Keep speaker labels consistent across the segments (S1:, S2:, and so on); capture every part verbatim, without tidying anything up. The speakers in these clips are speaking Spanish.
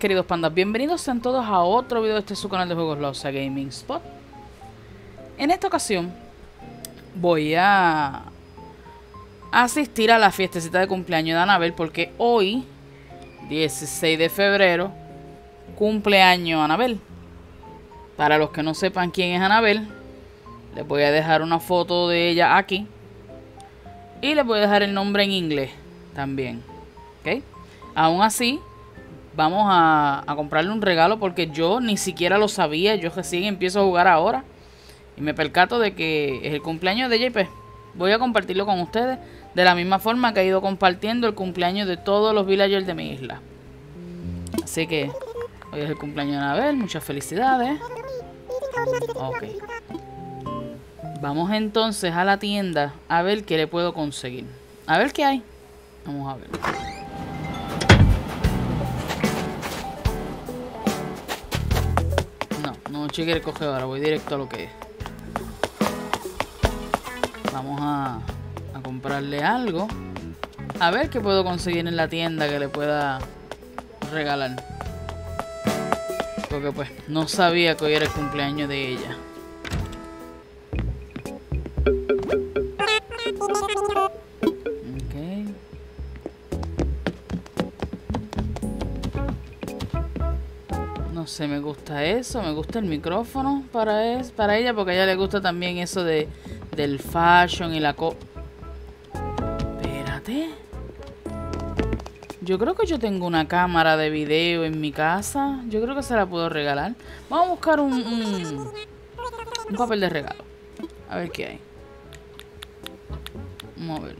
S1: queridos pandas, bienvenidos sean todos a otro video de este su canal de juegos Loza Gaming Spot. En esta ocasión voy a asistir a la fiestecita de cumpleaños de Anabel, porque hoy, dieciséis de febrero, cumpleaños Anabel. Para los que no sepan quién es Anabel, les voy a dejar una foto de ella aquí y les voy a dejar el nombre en inglés también, ¿ok? Aún así, vamos a, a comprarle un regalo porque yo ni siquiera lo sabía. Yo recién empiezo a jugar ahora y me percato de que es el cumpleaños de ella y pues voy a compartirlo con ustedes de la misma forma que he ido compartiendo el cumpleaños de todos los villagers de mi isla. Así que hoy es el cumpleaños de Anabel, muchas felicidades. Ok. Vamos entonces a la tienda a ver qué le puedo conseguir. A ver qué hay. Vamos a ver. No, cheque el cogedor, voy directo a lo que es. Vamos a, a comprarle algo. A ver qué puedo conseguir en la tienda que le pueda regalar. Porque pues no sabía que hoy era el cumpleaños de ella. No sé, me gusta eso, me gusta el micrófono para, es, para ella, porque a ella le gusta también eso de del fashion y la co... Espérate. Yo creo que yo tengo una cámara de video en mi casa. Yo creo que se la puedo regalar. Vamos a buscar un, un, un papel de regalo. A ver qué hay. Vamos a ver.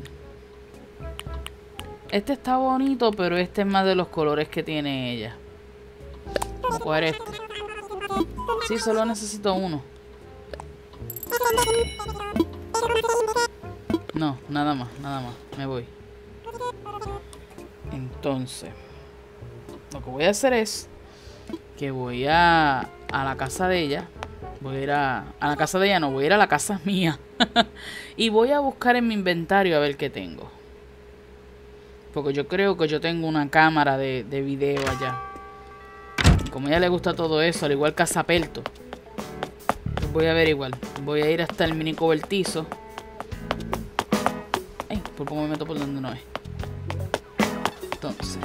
S1: Este está bonito, pero este es más de los colores que tiene ella. Vamos a coger este. Sí, solo necesito uno. No, nada más, nada más. Me voy. Entonces, lo que voy a hacer es que voy a, a la casa de ella. Voy a ir a, a la casa de ella, no, voy a ir a la casa mía. Y voy a buscar en mi inventario a ver qué tengo. Porque yo creo que yo tengo una cámara de, de video allá. Como a ella le gusta todo eso, al igual que a Zapelto, pues voy a averiguar. Voy a ir hasta el mini cobertizo. Ay, por poco me meto por donde no es. Entonces,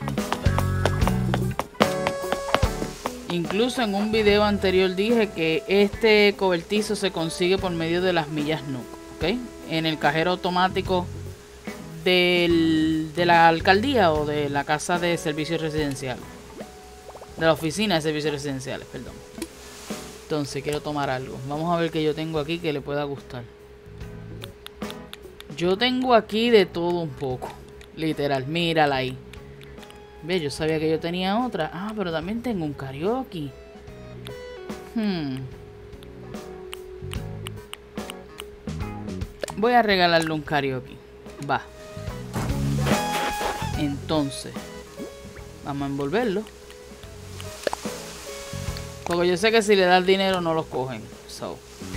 S1: incluso en un video anterior dije que este cobertizo se consigue por medio de las millas Nook, ¿ok? En el cajero automático del, de la alcaldía o de la casa de servicios residenciales. De la oficina de servicios residenciales, perdón. Entonces quiero tomar algo. Vamos a ver qué yo tengo aquí que le pueda gustar. Yo tengo aquí de todo un poco. Literal, mírala ahí. Ve, yo sabía que yo tenía otra. Ah, pero también tengo un karaoke. Hmm. Voy a regalarle un karaoke. Va. Entonces, vamos a envolverlo. Porque yo sé que si le das dinero no los cogen. So.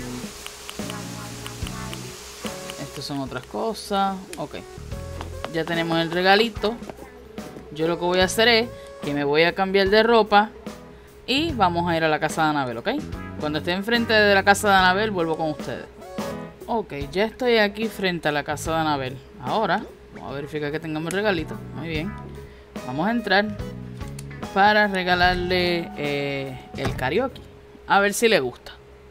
S1: Estas son otras cosas. Ok. Ya tenemos el regalito. Yo lo que voy a hacer es que me voy a cambiar de ropa. Y vamos a ir a la casa de Anabel, ¿ok? Cuando esté enfrente de la casa de Anabel vuelvo con ustedes. Ok, ya estoy aquí frente a la casa de Anabel. Ahora, vamos a verificar que tengamos el regalito. Muy bien. Vamos a entrar para regalarle eh, el karaoke. A ver si le gusta.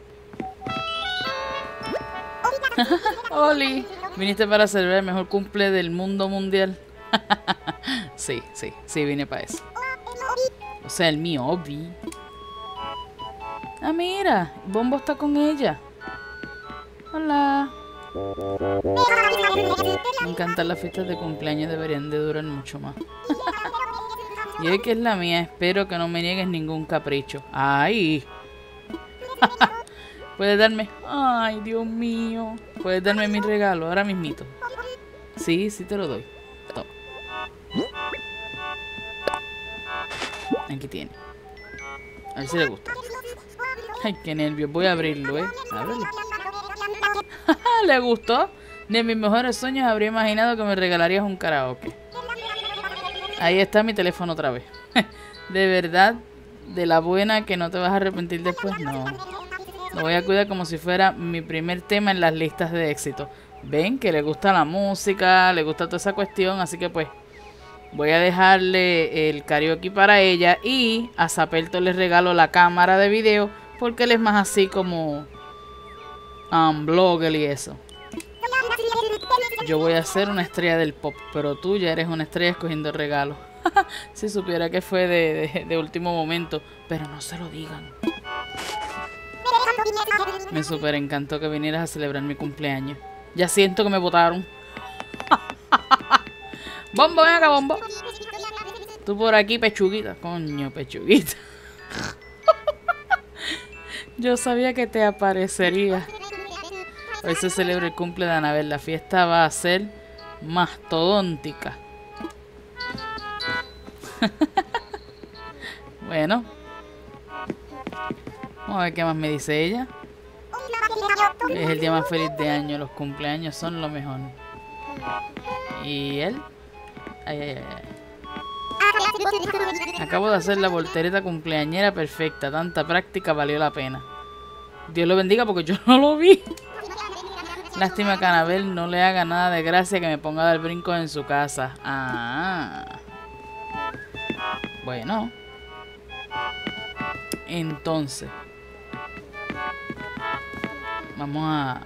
S1: Oli, viniste para celebrar el mejor cumple del mundo mundial. Sí, sí, sí, vine para eso. O sea, el mío, Obi. Ah, mira, Bombo está con ella. Hola. Me encantan las fiestas de cumpleaños, deberían de durar mucho más. Y hoy que es la mía, espero que no me niegues ningún capricho. ¡Ay! Puedes darme... ¡Ay, Dios mío! Puedes darme mi regalo ahora mismito. Sí, sí te lo doy. Toma. Aquí tiene. A ver si le gusta. Ay, qué nervios. Voy a abrirlo, ¿eh? Ábrelo. ¿Le gustó? Ni en mis mejores sueños habría imaginado que me regalarías un karaoke. Ahí está mi teléfono otra vez. De verdad, de la buena que no te vas a arrepentir después, no. Lo voy a cuidar como si fuera mi primer tema en las listas de éxito. Ven que le gusta la música, le gusta toda esa cuestión, así que pues voy a dejarle el karaoke para ella y a Zapelto le regalo la cámara de video porque él es más así como um, blogger y eso. Yo voy a ser una estrella del pop, pero tú ya eres una estrella escogiendo regalos. Si supiera que fue de, de, de último momento, pero no se lo digan. Me super encantó que vinieras a celebrar mi cumpleaños. Ya siento que me botaron. Bombo, ven acá, Bombo. Tú por aquí, pechuguita. Coño, pechuguita. Yo sabía que te aparecería. Hoy se celebra el cumple de Anabel. La fiesta va a ser mastodóntica. Bueno. Vamos a ver qué más me dice ella. Es el día más feliz de año. Los cumpleaños son lo mejor. ¿Y él? Ay, ay, ay. Acabo de hacer la voltereta cumpleañera perfecta. Tanta práctica valió la pena. Dios lo bendiga porque yo no lo vi. Lástima que a Anabel no le haga nada de gracia que me ponga a dar brincos en su casa. Ah. Bueno. Entonces. Vamos a...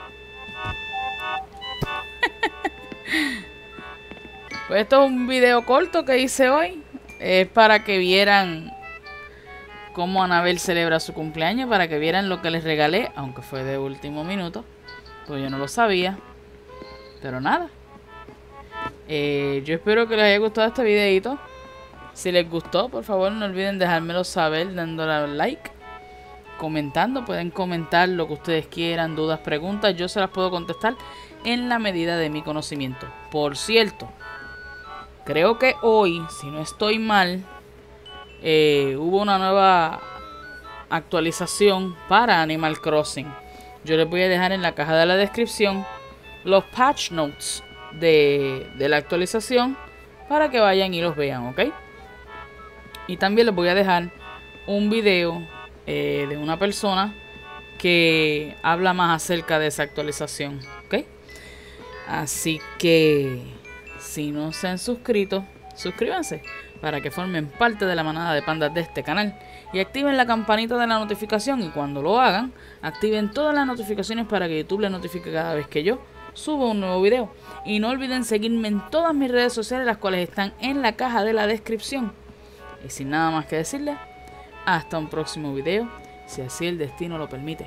S1: Pues esto es un video corto que hice hoy. Es para que vieran cómo Anabel celebra su cumpleaños. Para que vieran lo que les regalé. Aunque fue de último minuto. Pues yo no lo sabía. Pero nada. Eh, yo espero que les haya gustado este videito. Si les gustó, por favor no olviden dejármelo saber dándole al like. Comentando, pueden comentar lo que ustedes quieran, dudas, preguntas. Yo se las puedo contestar en la medida de mi conocimiento. Por cierto, creo que hoy, si no estoy mal, eh, hubo una nueva actualización para Animal Crossing. Yo les voy a dejar en la caja de la descripción los patch notes de, de la actualización para que vayan y los vean, ¿ok? Y también les voy a dejar un video eh, de una persona que habla más acerca de esa actualización, ¿ok? Así que si no se han suscrito, suscríbanse para que formen parte de la manada de pandas de este canal y activen la campanita de la notificación, y cuando lo hagan, activen todas las notificaciones para que YouTube les notifique cada vez que yo subo un nuevo video. Y no olviden seguirme en todas mis redes sociales, las cuales están en la caja de la descripción. Y sin nada más que decirles, hasta un próximo video, si así el destino lo permite.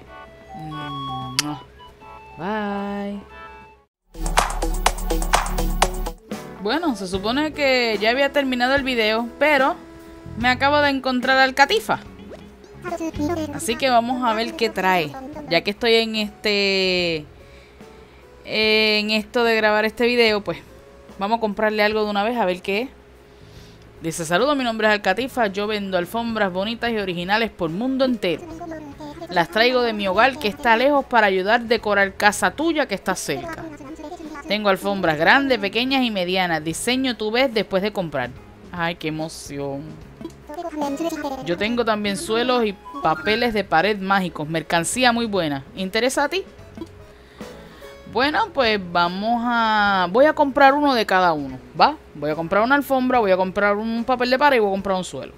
S1: Bye. Bueno, se supone que ya había terminado el video, pero me acabo de encontrar al Catifa. Así que vamos a ver qué trae. Ya que estoy en este... En esto de grabar este video, pues vamos a comprarle algo de una vez a ver qué es. Dice: saludos, mi nombre es Alcatifa. Yo vendo alfombras bonitas y originales por mundo entero. Las traigo de mi hogar que está lejos para ayudar a decorar casa tuya que está cerca. Tengo alfombras grandes, pequeñas y medianas. Diseño tú ves después de comprar. Ay, qué emoción. Yo tengo también suelos y papeles de pared mágicos. Mercancía muy buena. ¿Interesa a ti? Bueno, pues vamos a... Voy a comprar uno de cada uno, ¿va? Voy a comprar una alfombra, voy a comprar un papel de pared y voy a comprar un suelo.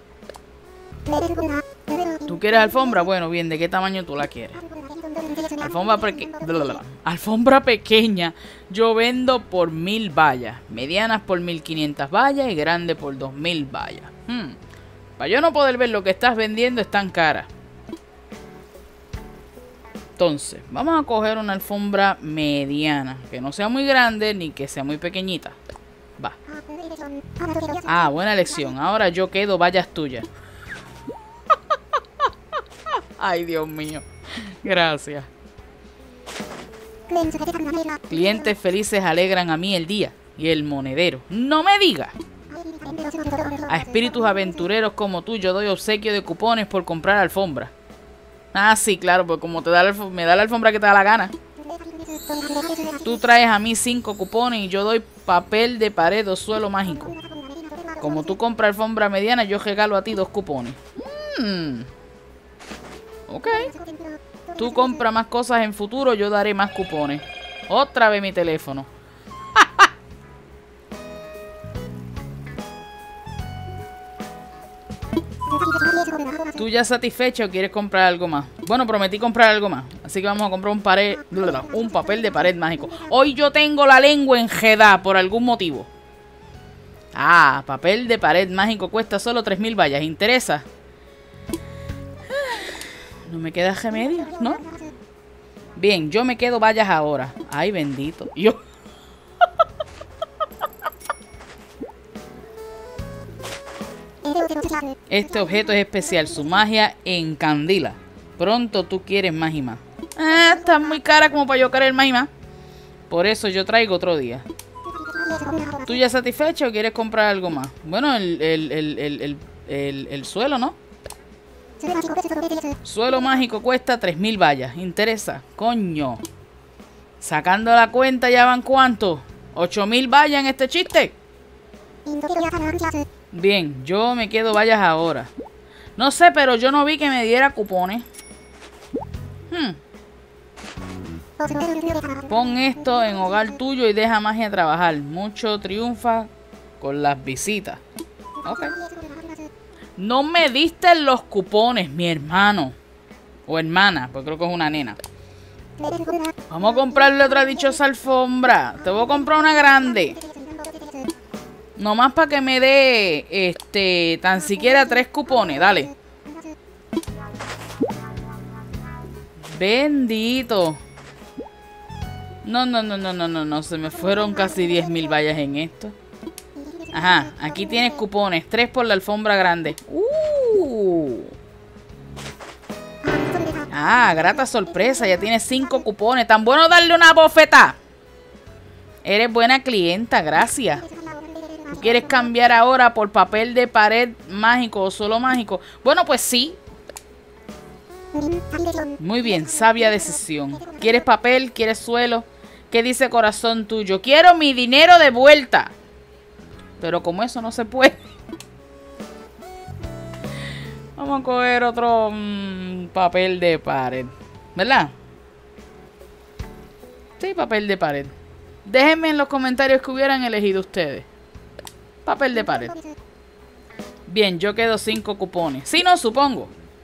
S1: ¿Tú quieres alfombra? Bueno, bien, ¿de qué tamaño tú la quieres? Alfombra, peque... alfombra pequeña yo vendo por mil vallas. Medianas por mil quinientas vallas y grandes por dos mil vallas. Hmm. Para yo no poder ver lo que estás vendiendo, es tan cara. Entonces, vamos a coger una alfombra mediana, que no sea muy grande ni que sea muy pequeñita. Va. Ah, buena elección. Ahora yo quedo vallas tuyas. Ay, Dios mío. Gracias. Clientes felices alegran a mí el día y el monedero. ¡No me digas! A espíritus aventureros como tú yo doy obsequio de cupones por comprar alfombra. Ah, sí, claro, pues como te da la, me da la alfombra que te da la gana. Tú traes a mí cinco cupones y yo doy papel de pared o suelo mágico. como tú compras alfombra mediana, yo regalo a ti dos cupones. Hmm. Ok. Tú compras más cosas en futuro, yo daré más cupones. Otra vez mi teléfono. ¿Tú ya satisfecho o quieres comprar algo más? Bueno, prometí comprar algo más. Así que vamos a comprar un pared, un papel de pared mágico. Hoy yo tengo la lengua enredada por algún motivo. Ah, papel de pared mágico cuesta solo tres mil vallas. ¿Interesa? No me queda remedio, ¿no? Bien, yo me quedo vallas ahora. Ay, bendito. Yo... Este objeto es especial. Su magia encandila. Pronto tú quieres más y más. Ah, está muy cara como para yo querer más y más. Por eso yo traigo otro día. ¿Tú ya satisfecho o quieres comprar algo más? Bueno, el, el, el, el, el, el, el suelo, ¿no? Suelo mágico cuesta tres mil vallas. ¿Interesa? Coño. Sacando la cuenta, ¿ya van cuánto? ¿ocho mil vallas en este chiste? Bien, yo me quedo vallas ahora. No sé, pero yo no vi que me diera cupones. Hmm. Pon esto en hogar tuyo y deja magia trabajar. Mucho triunfa con las visitas. Ok. No me diste los cupones, mi hermano. O hermana, porque creo que es una nena. Vamos a comprarle otra dichosa alfombra. Te voy a comprar una grande. Nomás para que me dé, este, tan siquiera tres cupones. Dale. Bendito. No, no, no, no, no, no, no. Se me fueron casi diez mil vallas en esto. Ajá, aquí tienes cupones. Tres por la alfombra grande. Uh. Ah, grata sorpresa. Ya tienes cinco cupones. Tan bueno darle una bofeta. Eres buena clienta, gracias. ¿Tú quieres cambiar ahora por papel de pared mágico o suelo mágico? Bueno, pues sí. Muy bien, sabia decisión. ¿Quieres papel? ¿Quieres suelo? ¿Qué dice corazón tuyo? Quiero mi dinero de vuelta. Pero como eso no se puede. Vamos a coger otro mmm, papel de pared. ¿Verdad? Sí, papel de pared. Déjenme en los comentarios que hubieran elegido ustedes. Papel de pared. Bien, yo quedo cinco cupones. Sí, no, supongo.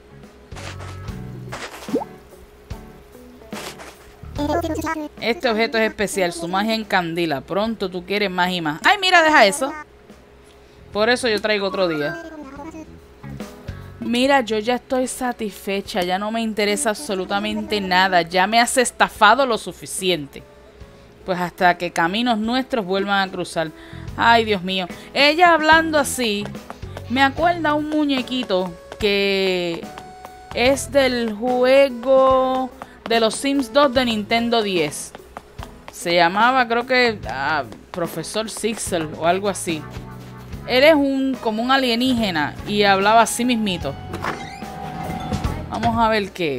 S1: Este objeto es especial. Su magia encandila. Pronto tú quieres más y más. Ay, mira, deja eso. Por eso yo traigo otro día. Mira, yo ya estoy satisfecha. Ya no me interesa absolutamente nada. Ya me has estafado lo suficiente. Pues hasta que caminos nuestros vuelvan a cruzar. Ay, Dios mío. Ella hablando así, me acuerda un muñequito que es del juego de los Sims dos de Nintendo diez. Se llamaba, creo que, ah, Profesor Sixel o algo así. Él es un como un alienígena y hablaba así mismito. Vamos a ver qué.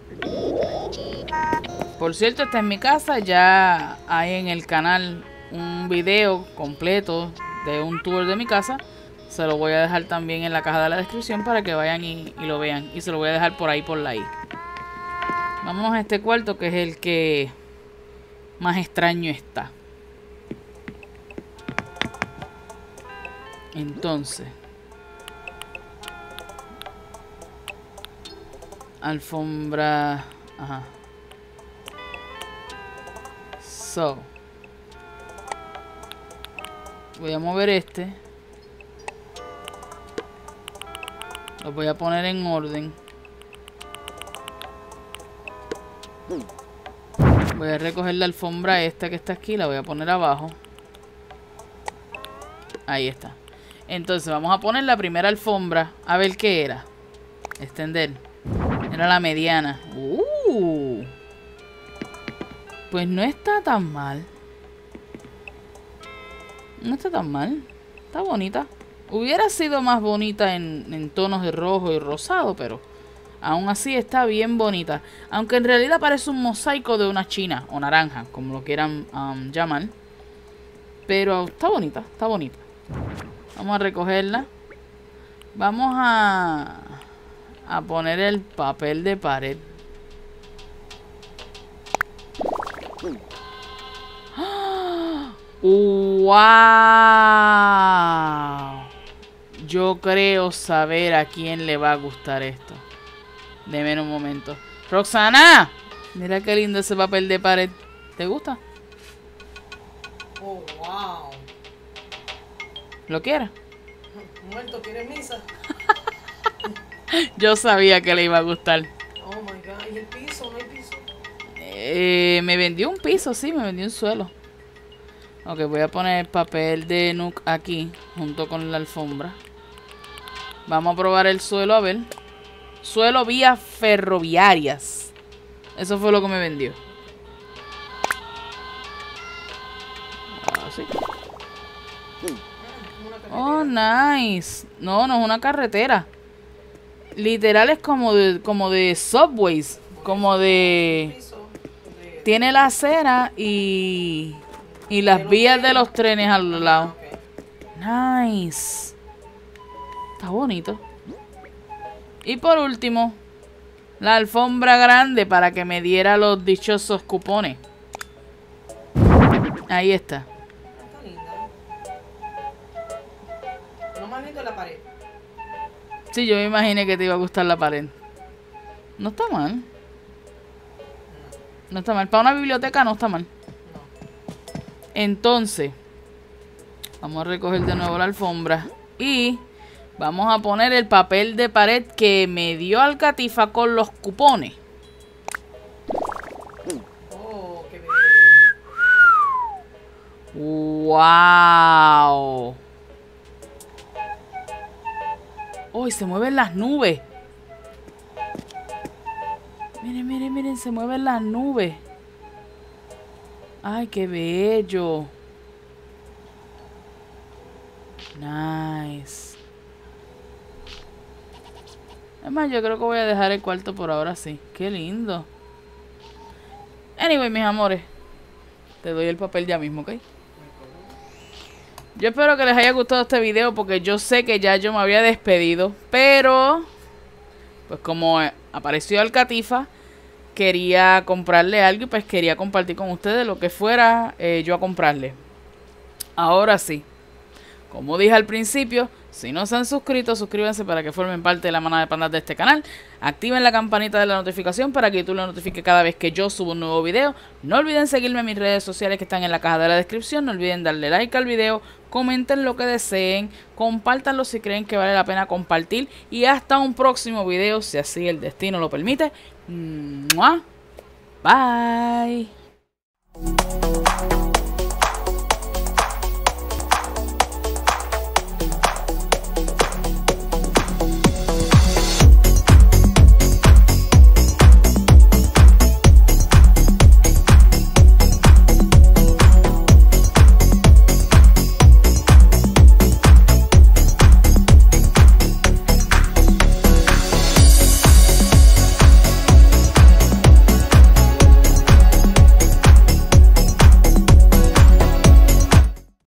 S1: Por cierto, esta es mi casa. Ya hay en el canal un video completo de un tour de mi casa. Se lo voy a dejar también en la caja de la descripción para que vayan y, y lo vean. Y se lo voy a dejar por ahí por la i. Vamos a este cuarto que es el que más extraño está. Entonces, alfombra. Ajá. So, voy a mover este. Lo voy a poner en orden. Voy a recoger la alfombra esta que está aquí. La voy a poner abajo. Ahí está. Entonces vamos a poner la primera alfombra. A ver qué era. Extender. Era la mediana. Uh. Pues no está tan mal. No está tan mal. Está bonita. Hubiera sido más bonita en, en tonos de rojo y rosado, pero aún así está bien bonita. Aunque en realidad parece un mosaico de una china o naranja, como lo quieran um, llamar. Pero está bonita, está bonita. Vamos a recogerla. Vamos a... A poner el papel de pared. ¡Wow! Yo creo saber a quién le va a gustar esto. Deme un momento. ¡Roxana! Mira qué lindo ese papel de pared. ¿Te gusta?
S2: Oh, wow.
S1: ¿Lo quieres?
S2: Muerto, ¿quieres misa?
S1: Yo sabía que le iba a gustar.
S2: Oh my god. ¿Y el piso? ¿No hay piso?
S1: Eh, me vendió un piso, sí, me vendió un suelo. Ok, voy a poner el papel de Nook aquí, junto con la alfombra. Vamos a probar el suelo, a ver. Suelo vías ferroviarias. Eso fue lo que me vendió. Así. Oh, nice. No, no es una carretera. Literal es como de, como de subways. Como de... Tiene la acera y... Y las vías de los trenes al lado. Nice. Está bonito. Y por último, la alfombra grande para que me diera los dichosos cupones. Ahí está.
S2: Está linda. Lo más lindo es la pared.
S1: Sí, yo me imaginé que te iba a gustar la pared. No está mal. No está mal. Para una biblioteca no está mal. Entonces, vamos a recoger de nuevo la alfombra. Y vamos a poner el papel de pared que me dio Alcatifa con los cupones.
S2: Oh, qué bello.
S1: ¡Wow! ¡Oh, y se mueven las nubes! Miren, miren, miren, se mueven las nubes. ¡Ay, qué bello! Nice. Es más, yo creo que voy a dejar el cuarto por ahora sí. ¡Qué lindo! Anyway, mis amores. Te doy el papel ya mismo, ¿ok? Yo espero que les haya gustado este video porque yo sé que ya yo me había despedido. Pero, pues como apareció Alcatifa, quería comprarle algo y pues quería compartir con ustedes lo que fuera eh, yo a comprarle. Ahora sí, como dije al principio, si no se han suscrito, suscríbanse para que formen parte de la manada de pandas de este canal. Activen la campanita de la notificación para que YouTube lo notifique cada vez que yo subo un nuevo video. No olviden seguirme en mis redes sociales que están en la caja de la descripción. No olviden darle like al video, comenten lo que deseen, compártanlo si creen que vale la pena compartir. Y hasta un próximo video, si así el destino lo permite. ¡Mua! Bye.